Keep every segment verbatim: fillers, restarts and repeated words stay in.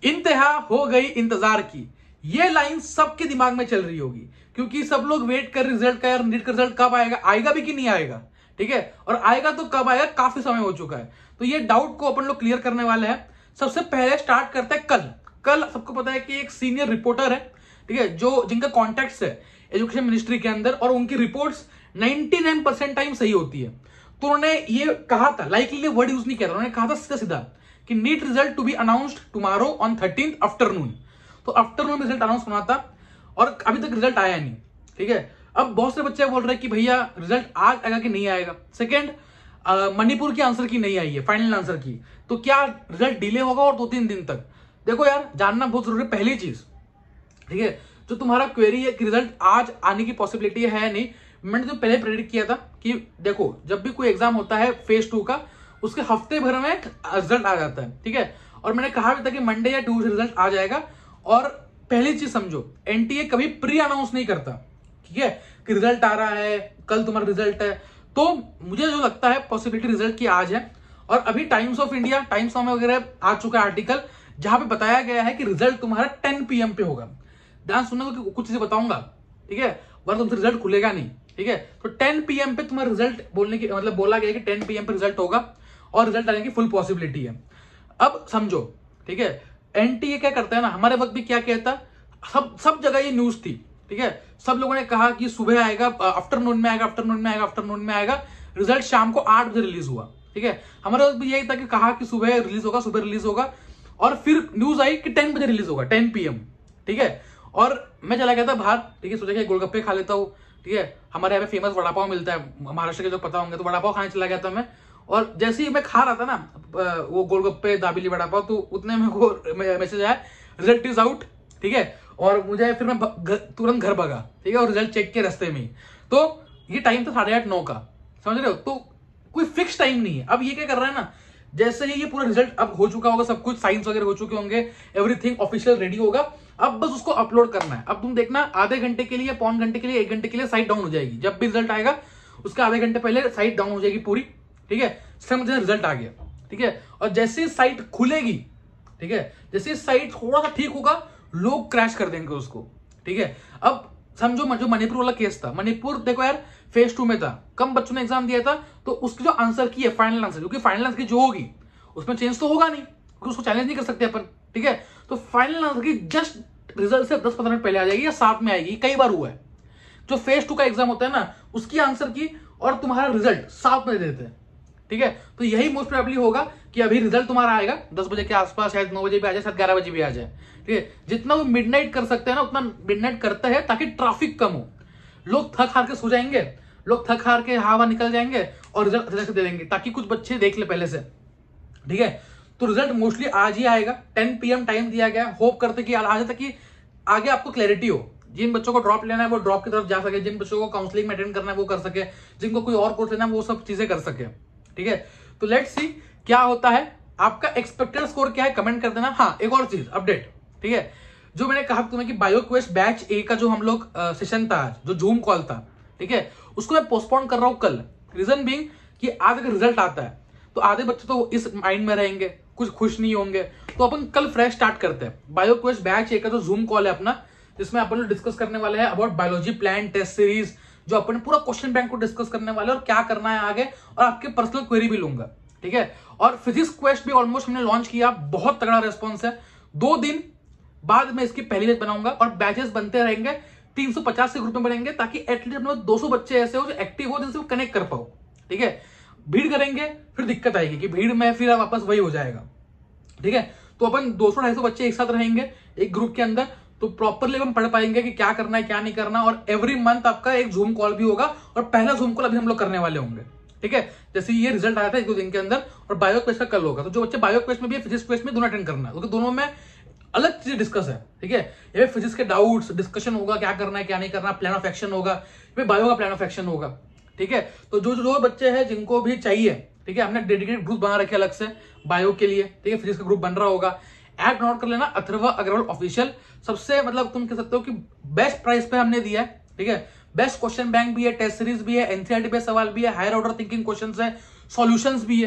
इंतहा हो गई इंतजार की, ये लाइन सबके दिमाग में चल रही होगी, क्योंकि सब लोग वेट कर रिजल्ट का, यार नीट का रिजल्ट कब आएगा, आएगा भी कि नहीं आएगा, ठीक है, और आएगा तो कब आएगा, काफी समय हो चुका है। तो ये डाउट को अपन लोग क्लियर करने वाले हैं। सबसे पहले स्टार्ट करते हैं कल। कल सबको पता है कि एक सीनियर रिपोर्टर है, ठीक है, जो जिनका कॉन्टेक्ट है एजुकेशन मिनिस्ट्री के अंदर, और उनकी रिपोर्ट्स निन्यानवे परसेंट टाइम सही होती है। तो उन्होंने ये कहा था, लाइकली वर्ड यूज नहीं किया था, उन्होंने कहा था सीधा सीधा कि NEET result to be announced tomorrow on thirteen afternoon. तो आफ्टरनून में रिजल्ट अनाउंस होना था और अभी तक रिजल्ट आया नहीं, ठीक है। अब बहुत से बच्चे बोल रहे हैं कि भैया रिजल्ट आज आएगा कि नहीं आएगा। सेकेंड, मणिपुर की आंसर की नहीं आई है, फाइनल आंसर की, तो क्या रिजल्ट डिले होगा और दो तीन दिन तक। देखो यार, जानना बहुत जरूरी है। पहली चीज, ठीक है, जो तुम्हारा क्वेरी है कि रिजल्ट आज आने की पॉसिबिलिटी है नहीं, मैंने तो पहले प्रेडिक्ट किया था कि देखो जब भी कोई एग्जाम होता है फेज टू का, उसके हफ्ते भर में रिजल्ट आ जाता है, ठीक है। और मैंने कहा भी था कि मंडे या ट्यूसडे रिजल्ट आ जाएगा। और पहली चीज समझो, एनटीए कभी प्री अनाउंस नहीं करता, ठीक है, कि रिजल्ट आ रहा है, कल तुम्हारा रिजल्ट है। तो मुझे जो लगता है पॉसिबिलिटी रिजल्ट की आज है। और अभी Times of India, Times of वगैरह आ चुका है आर्टिकल, जहां पे बताया गया है कि रिजल्ट तुम्हारा टेन पी एम पे होगा। ध्यान सुनना, तो कुछ चीजें बताऊंगा, ठीक है, वरना तुमसे रिजल्ट खुलेगा नहीं, ठीक है। तो टेन पी एम पे तुम्हारा रिजल्ट बोलने की मतलब बोला गया कि टेन पी एम पे रिजल्ट होगा और रिजल्ट आने की फुल पॉसिबिलिटी है। अब समझो, ठीक है, एनटीए क्या करता है ना, हमारे वक्त भी क्या कहता, सब सब जगह ये न्यूज थी, ठीक है, सब लोगों ने कहा कि सुबह आएगा, आफ्टरनून में आएगा, आफ्टरनून में आएगा, आफ्टरनून में आएगा। रिजल्ट शाम को आठ बजे रिलीज हुआ, ठीक है। हमारे वक्त भी यही था कि कहा कि सुबह रिलीज होगा, सुबह रिलीज होगा, और फिर न्यूज आई कि टेन बजे रिलीज होगा, टेन पी एम, ठीक है। और मैं चला गया था बाहर, ठीक है, सोचा कि गोलगप्पे खा लेता हूँ, ठीक है, हमारे यहाँ पे फेमस वड़ा पाव मिलता है, महाराष्ट्र के जो पता होंगे, तो वड़ा पाव खाने चला गया था मैं। और जैसे ही मैं खा रहा था ना वो गोलगप्पे दाबेली वड़ा पाव, तो उतने में वो मैसेज आया रिजल्ट इज आउट, ठीक है। और मुझे फिर मैं तुरंत घर भागा, ठीक है, और रिजल्ट चेक के रास्ते में। तो ये टाइम था साढ़े आठ नौ का, समझ रहे हो, तो कोई फिक्स टाइम नहीं है। अब ये क्या कर रहा है ना, जैसे ही ये पूरा रिजल्ट अब हो चुका होगा, सब कुछ साइंस वगैरह हो चुके होंगे, एवरीथिंग ऑफिशियल रेडी होगा, अब बस उसको अपलोड करना है। अब तुम देखना आधे घंटे के लिए, पौन घंटे के लिए, एक घंटे के लिए साइट डाउन हो जाएगी। जब भी रिजल्ट आएगा उसका आधे घंटे पहले साइट डाउन हो जाएगी पूरी, ठीक है, मुझे रिजल्ट आ गया, ठीक है। और जैसे साइट खुलेगी, ठीक है, जैसे साइट थोड़ा सा ठीक होगा, लोग क्रैश कर देंगे उसको, ठीक है। अब समझो जो मणिपुर वाला केस था, मणिपुर देखो यार फेज टू में था, कम बच्चों ने एग्जाम दिया था, तो उसकी जो आंसर की है फाइनल आंसर, क्योंकि फाइनल आंसर की जो होगी उसमें चेंज तो होगा नहीं, क्योंकि उसको चैलेंज नहीं कर सकते अपन, ठीक है। तो final answer key just result से दस पंद्रह मिनट पहले आ जाएगी या साथ में आएगी, कई बार हुआ है। जो फेज टू का एग्जाम होता है ना, उसकी आंसर की और तुम्हारा रिजल्ट साथ में देते हैं, ठीक है। तो यही मोस्ट प्रोबेबली होगा कि अभी रिजल्ट तुम्हारा आएगा दस बजे के आसपास, शायद नौ बजे भी आ जाए, शायद ग्यारह बजे भी आ जाए, ठीक है। जितना वो मिडनाइट कर सकते हैं ना, उतना मिडनाइट करते हैं, ताकि ट्रैफिक कम हो, लोग थक हार के सो जाएंगे, लोग थक हार के हवा निकल जाएंगे और रिजल्ट अच्छे से दे देंगे, ताकि कुछ बच्चे देख ले पहले से, ठीक है। तो रिजल्ट मोस्टली आज ही आएगा, टेन पी एम टाइम दिया गया। होप करते कि आज तक कि आगे आपको क्लैरिटी हो, जिन बच्चों को ड्रॉप लेना है वो ड्रॉप की तरफ जा सके, जिन बच्चों को काउंसलिंग में अटेंड करना है वो कर सके, जिनको कोई और कोर्स लेना है वो सब चीजें कर सके, ठीक है। तो लेट्स सी क्या होता है। आपका एक्सपेक्टेड स्कोर क्या है कमेंट कर देना। हाँ, एक और चीज अपडेट, ठीक है, जो मैंने कहा तुम्हें कि बायो क्वेस्ट बैच ए का जो हम लोग सेशन था आज, जो जूम कॉल था, ठीक है, उसको मैं पोस्टपोन कर रहा हूं कल। रीजन बीइंग कि आज अगर रिजल्ट आता है तो आधे बच्चे तो इस माइंड में रहेंगे, कुछ खुश नहीं होंगे, तो अपन कल फ्रेश स्टार्ट करते हैं। बायो क्वेस्ट बैच ए का जो जूम कॉल है अपना, जिसमें अपन लोग डिस्कस करने वाले हैं about biology plan test series, जो अपन पूरा क्वेश्चन बैंक को डिस्कस करने वाले हैं और क्या करना है आगे, और आपके पर्सनल क्वेरी भी लूंगा, ठीक है। और फिजिक्स क्वेस्ट भी ऑलमोस्ट हमने लॉन्च किया, बहुत तगड़ा रेस्पॉन्स है। दो दिन बाद में इसकी पहली बैच बनाऊंगा और बैचेस बनते रहेंगे, तीन सौ पचास के ग्रुप में बनेंगे, ताकि एटलीस्ट हम दो सौ बच्चे ऐसे हो जो एक्टिव हो, जिनसे कनेक्ट कर पाओ, ठीक है। भीड़ करेंगे फिर दिक्कत आएगी कि भीड़ में फिर वापस वही हो जाएगा, ठीक है। तो अपन दो सौ ढाई सौ बच्चे एक साथ रहेंगे एक ग्रुप के अंदर, तो प्रॉपरली हम पढ़ पाएंगे कि क्या करना है क्या नहीं करना। और एवरी मंथ आपका एक जूम कॉल भी होगा, और पहला जूम कॉल अभी हम लोग करने वाले होंगे, ठीक है। जैसे ये रिजल्ट आया था एक दो दिन के अंदर, और बायो क्वेस्ट का कल होगा। तो जो बच्चे बायो क्वेस्ट में भी है, फिजिक्स क्वेस्ट में दोनों अटेंड करना है, क्योंकि दोनों में अलग चीज डिस्कस है, ठीक है। ये फिजिक्स के डाउट्स डिस्कशन होगा, क्या करना है क्या नहीं करना, प्लान ऑफ एक्शन होगा, बायो का प्लान ऑफ एक्शन होगा, ठीक है। तो जो जो बच्चे हैं जिनको भी चाहिए, ठीक है, हमने डेडिकेटेड ग्रुप बना रखे अलग से बायो के लिए, ठीक है, फिजिक्स का ग्रुप बन रहा होगा। ऐप नोट कर लेना, अथर्वा अग्रवाल ऑफिशियल, सबसे मतलब तुम कह सकते हो कि बेस्ट प्राइस पे हमने दिया है, ठीक है। बेस्ट क्वेश्चन बैंक भी है, टेस्ट सीरीज भी है, एनसीईआरटी पे सवाल भी है, हायर ऑर्डर थिंकिंग क्वेश्चंस है, सॉल्यूशंस भी है,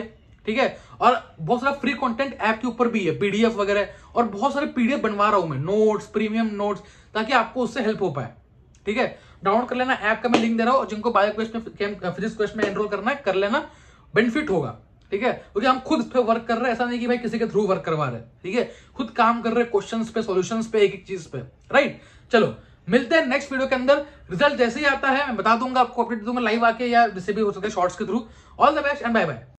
ठीक है। और बहुत सारा फ्री कंटेंट ऐप के ऊपर भी है, पीडीएफ वगैरह, और बहुत सारे पीडीएफ बनवा रहा हूं मैं, नोट्स, प्रीमियम नोट्स, ताकि आपको उससे हेल्प हो पाए, ठीक है। डाउनलोड कर लेना, ऐप का मैं लिंक दे रहा हूं, जिनको बायो क्वेस्ट में, फिजिक्स क्वेस्ट में एनरोल करना है कर लेना, बेनिफिट होगा, ठीक है। क्योंकि हम खुद इस पे वर्क कर रहे हैं, ऐसा नहीं कि भाई किसी के थ्रू वर्क करवा रहे हैं, ठीक है। खुद काम कर रहे हैं क्वेश्चंस पे, सॉल्यूशंस पे, एक एक चीज पे, राइट। चलो मिलते हैं नेक्स्ट वीडियो के अंदर। रिजल्ट जैसे ही आता है मैं बता दूंगा आपको, अपडेट दूंगा लाइव आके, या जिसे भी हो सके शॉर्ट्स के through. All the best and bye bye.